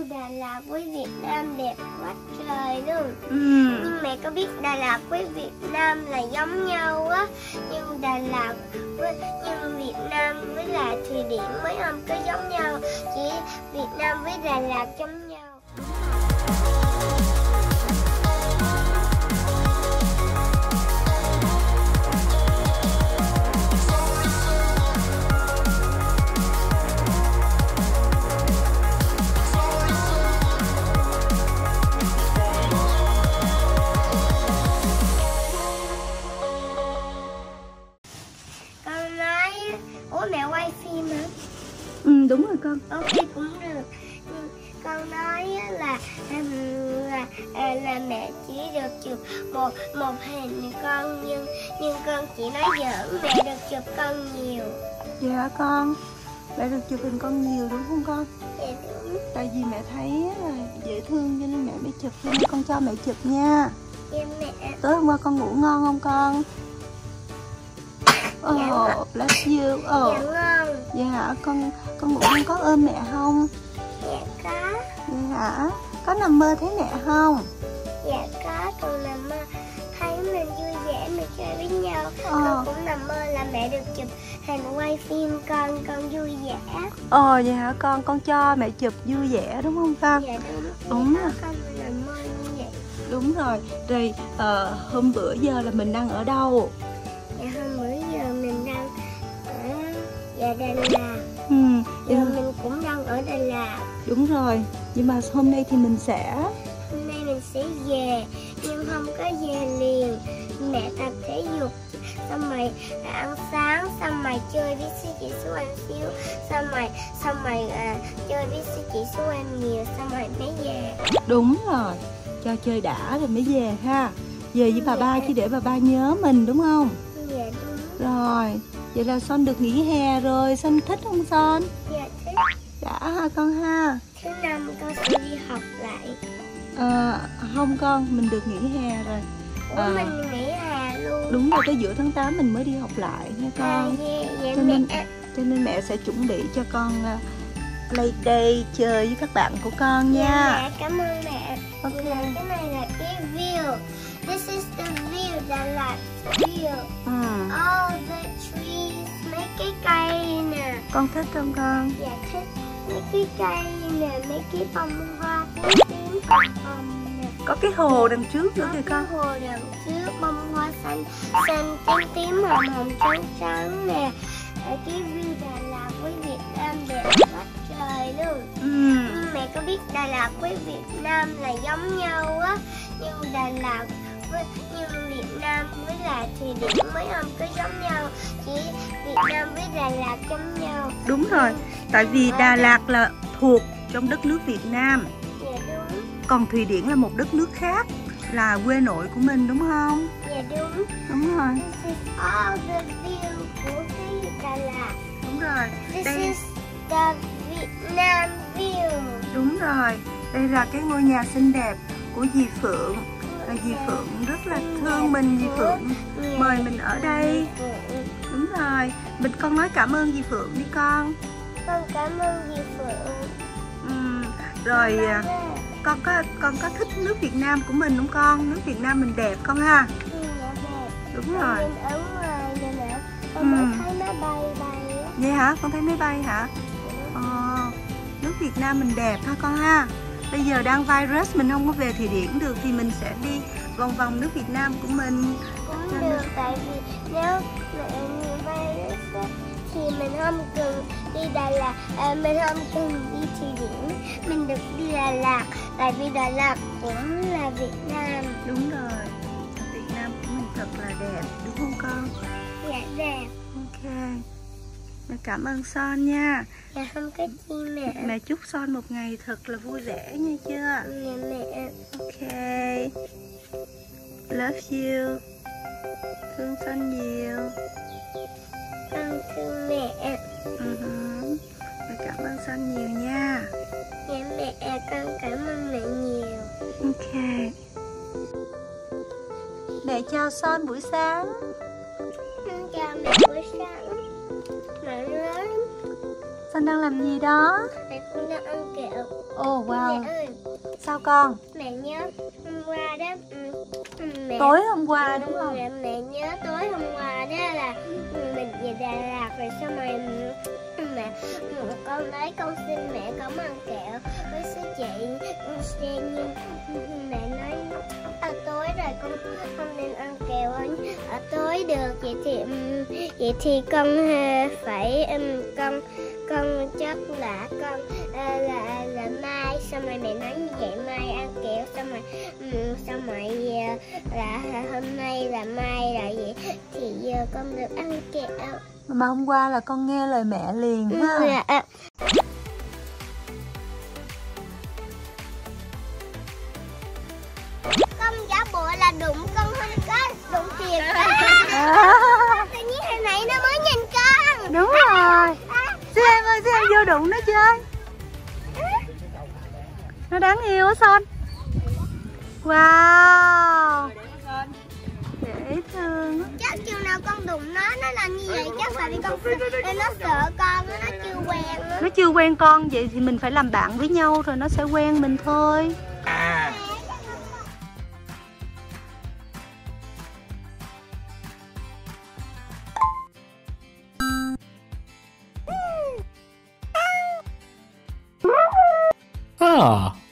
Đà Lạt với Việt Nam đẹp quá trời luôn. Ừ. Mẹ có biết Đà Lạt với Việt Nam là giống nhau á, nhưng Việt Nam với lại Thụy Điển mới không có giống nhau, chỉ Việt Nam với Đà Lạt giống nhau. Ủa mẹ quay phim hả? Ừ, đúng rồi con. Ok cũng được. Con nói là mẹ chỉ được chụp một hình con, nhưng con chỉ nói giỡn, mẹ được chụp con nhiều. Dạ con, mẹ được chụp hình con nhiều đúng không con? Dạ đúng. Tại vì mẹ thấy là dễ thương cho nên mẹ mới chụp, cho nên con cho mẹ chụp nha. Dạ mẹ. Tối hôm qua con ngủ ngon không con? Oh, bless you. Dạ ngon. Dạ hả? Con ngủ con có ôm mẹ không? Dạ có. Dạ hả? Có nằm mơ thấy mẹ không? Dạ có, con nằm mơ thấy mình vui vẻ, mình chơi với nhau. Con cũng nằm mơ là mẹ được chụp hình quay phim con vui vẻ. Vậy hả con cho mẹ chụp vui vẻ đúng không con? Dạ đúng. Đúng rồi. Con nằm mơ như vậy. Đúng rồi. Rồi hôm bữa giờ là mình đang ở đâu? Dạ hôm bữa giờ mình đang ở Đà Lạt. Giờ mình cũng đang ở Đà Lạt. Đúng rồi. Nhưng mà hôm nay thì mình sẽ về, nhưng không có về liền. Mẹ tập thể dục, xong rồi ăn sáng, xong rồi chơi với sư chị Số Anh xíu, xong rồi chơi với sư chị Số Anh nhiều, xong rồi mới về. Đúng rồi, cho chơi đã rồi mới về ha. Về với bà ba chứ để bà ba nhớ mình đúng không? Dạ đúng. Rồi, vậy là Son được nghỉ hè rồi, Son thích không Son? Dạ thích. Đã ha con ha. Thứ năm con sẽ đi học lại. Không con, mình được nghỉ hè rồi. Mình nghỉ hè luôn. Đúng rồi, tới giữa tháng 8 mình mới đi học lại nha con. Cho nên mẹ sẽ chuẩn bị cho con play day chơi với các bạn của con nha. Mẹ, cảm ơn mẹ. Ok. Cái này là cái view. This is the view, Đà Lạt view. All the trees, mấy cái cây nè. Con thích không con? Dạ thích. Mấy cái cây nè, mấy cái bông hoa tím tím nè. Có cái hồ đằng trước nữa kìa con. Có cái hồ đằng trước, bông hoa xanh xanh tím tím hồng hồng trắng trắng nè. Ở cái view Đà Lạt với Việt Nam đẹp quá trời luôn. Mẹ có biết Đà Lạt với Việt Nam là giống nhau á, nhưng Việt Nam với lại Thụy Điển mới không có giống nhau, chỉ Việt Nam với Đà Lạt giống nhau. Đúng rồi, tại vì Đà Lạt là thuộc trong đất nước Việt Nam. Dạ đúng. Còn Thụy Điển là một đất nước khác, là quê nội của mình đúng không? Dạ đúng. Đúng rồi. This is all the view của cái Đà Lạt. Đúng rồi. This is the Vietnam view. Đúng rồi. Đây là cái ngôi nhà xinh đẹp của dì Phượng. Dì Phượng rất là thương mình, dì Phượng mời mình ở đây. Đúng rồi. Con nói cảm ơn dì Phượng đi con. Con cảm ơn dì Phượng. Rồi con có thích nước Việt Nam của mình không con? Nước Việt Nam mình đẹp con ha. Dạ đẹp. Đúng rồi. Ở ngoài nè mẹ, con mới thấy máy bay bay á. Vậy hả? Con thấy máy bay hả? Nước Việt Nam mình đẹp ha con ha. Bây giờ đang virus, mình không có về Thụy Điển được thì mình sẽ đi vòng vòng nước Việt Nam của mình. Cũng được, tại vì nếu virus thì mình không cần đi Đà Lạt, mình không cần đi Thụy Điển, mình được đi Đà Lạt, tại vì Đà Lạt cũng là Việt Nam. Đúng rồi, Việt Nam của mình thật là đẹp, đúng không con? Dạ đẹp. Ok, mẹ cảm ơn Son nha. Dạ không có chi mẹ. Mẹ chúc Son một ngày thật là vui vẻ nha chưa? Dạ mẹ. Ok, love you. Thương Son nhiều. Con thương mẹ. Mẹ cảm ơn Son nhiều nha. Dạ mẹ, con cảm ơn mẹ nhiều. Ok. Mẹ chào Son buổi sáng. Con chào mẹ buổi sáng. Mẹ lớn. Son đang làm gì đó? Mẹ cũng đang ăn kẹo. Ồ wow. Mẹ ơi, Sao con? mẹ nhớ hôm qua đó, mẹ Tối hôm qua đúng không? Mẹ nhớ tối hôm qua đó là mình về Đà Lạt rồi, xong rồi mẹ con nói con xin mẹ con ăn kẹo với sư chị Sen, nhưng mẹ nói tối rồi con không nên ăn kẹo ở tối được. Vậy thì con phải con chắc là con là mai. Xong rồi mẹ nói như vậy mai ăn kẹo, xong rồi là hôm nay là mai rồi, vậy thì giờ con được ăn kẹo. Mà hôm qua là con nghe lời mẹ liền ha. Con giả bộ là đụng, con không có đụng thiệt. Tự nhiên hồi nãy nó mới nhìn con. Đúng rồi. Xem ơi, xem vô đụng nó chơi. Nó đáng yêu á Son. Wow, dễ thương. Chắc chiều nào con đụng nó làm như vậy chắc tại vì nó sợ con, nó chưa quen nữa. Nó chưa quen con, vậy thì mình phải làm bạn với nhau rồi nó sẽ quen mình thôi. Ah.